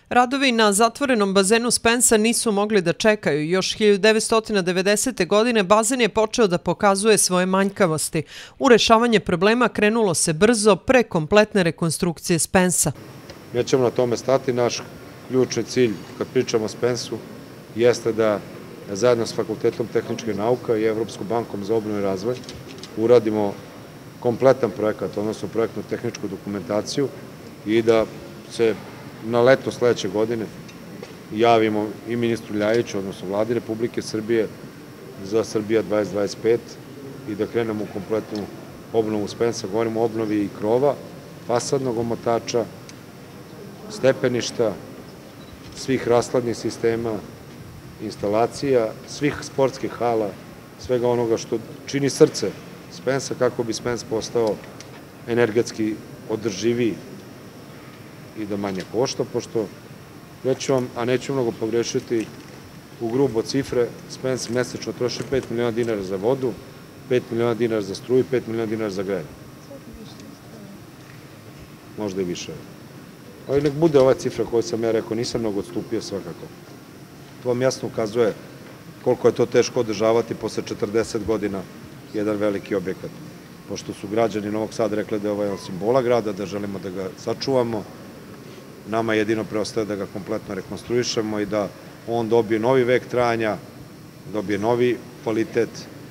Radovi na zatvorenom bazenu Spensa nisu mogli da čekaju. Još 1990. godine bazen je počeo da pokazuje svoje manjkavosti. U rešavanje problema krenulo se brzo pre kompletne rekonstrukcije Spensa. Mi ćemo na tome stati. Naš ključni cilj, kad pričamo o Spensu, jeste da zajedno s Fakultetom tehničkih nauka i Evropskom bankom za obnovu i razvoj uradimo kompletan projekat, odnosno projektnu tehničku dokumentaciju i da se na leto sledeće godine javimo i ministru Ljajiću, odnosno Vladi Republike Srbije za Srbija 2025 i da krenemo u kompletnu obnovu Spensa. Govorimo o obnovi i krova, fasadnog omotača, stepeništa, svih rashladnih sistema, instalacija, svih sportskih hala, svega onoga što čini srce Spensa kako bi Spens postao energetski održiviji i da manje košta, pošto reću vam, a neću mnogo pogrešiti, u grubo cifre, Spens mesečno troši 5 miliona dinara za vodu, 5 miliona dinara za struju i 5 miliona dinara za grejanje. Možda i više. Ali nek bude ova cifra koju sam ja rekao, nisam mnogo odstupio svakako. To vam jasno ukazuje koliko je to teško održavati posle 40 godina jedan veliki objekat. Pošto su građani Novog Sada rekli da je ovo jedan simbola grada, da želimo da ga sačuvamo, nama jedino preostaje da ga kompletno rekonstruišemo i da on dobije novi vek trajanja, dobije novi kvalitet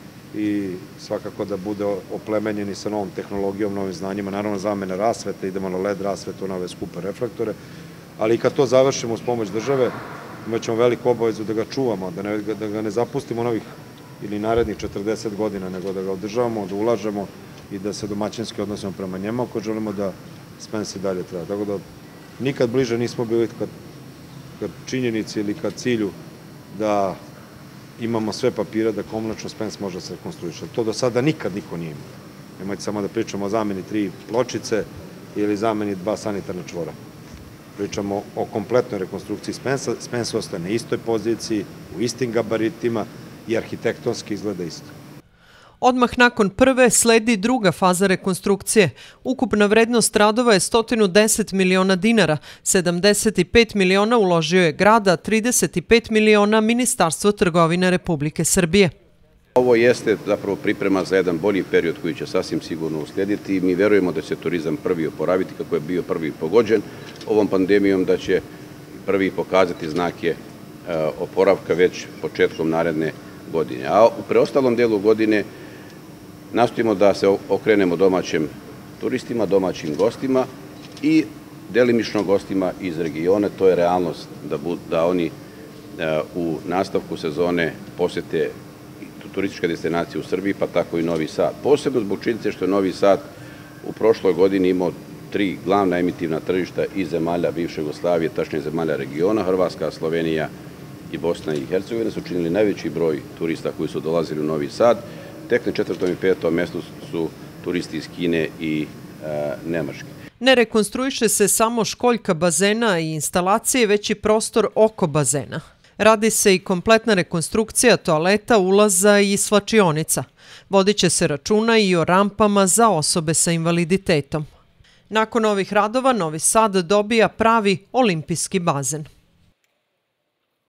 i svakako da bude oplemenjen i sa novom tehnologijom, novim znanjima, naravno zamene rasvete, idemo na LED rasvetu, na ove skupe reflektore, ali i kad to završimo uz pomoć države, imat ćemo veliku obavezu da ga čuvamo, da ga ne zapustimo novih ili narednih 40 godina, nego da ga održavamo, da ulažemo i da se domaćinski odnosimo prema njemu ako želimo da Spens i dalje treba. Tako da nikad bliže nismo bili ka činjenici ili ka cilju da imamo sve papire da konačno Spens može se rekonstruiše. To do sada nikad niko nije imao. Nemojte samo da pričamo o zameni 3 pločice ili zameni 2 sanitarna čvora. Pričamo o kompletnoj rekonstrukciji Spensa. Spens ostaje na istoj poziciji, u istim gabaritima i arhitektonski izgleda isto. Odmah nakon prve sledi druga faza rekonstrukcije. Ukupna vrednost radova je 110 miliona dinara, 75 miliona uložio je grad, a 35 miliona Ministarstvo trgovine Republike Srbije. Ovo jeste zapravo priprema za jedan bolji period koji će sasvim sigurno uslijediti i mi verujemo da će turizam prvi oporaviti kako je bio prvi pogođen ovom pandemijom, da će prvi pokazati znake oporavka već početkom naredne godine. A u preostalom delu godine nastojimo da se okrenemo domaćim turistima, domaćim gostima i delimično gostima iz regiona. To je realnost da oni u nastavku sezone posete turističke destinacije u Srbiji, pa tako i Novi Sad. Posebno zbog činjenice što je Novi Sad u prošloj godini imao 3 glavna emitivna tržišta iz zemalja bivše Jugoslavije, tačnije zemalja regiona, Hrvatska, Slovenija i Bosna i Hercegovina su činili najveći broj turista koji su dolazili u Novi Sad. Tek na 4. i 5. mestu su turisti iz Kine i Nemačke. Ne rekonstruiše se samo školjka bazena i instalacije, već i prostor oko bazena. Radi se i kompletna rekonstrukcija toaleta, ulaza i svlačionica. Vodit će se računa i o rampama za osobe sa invaliditetom. Nakon ovih radova Novi Sad dobija pravi olimpijski bazen.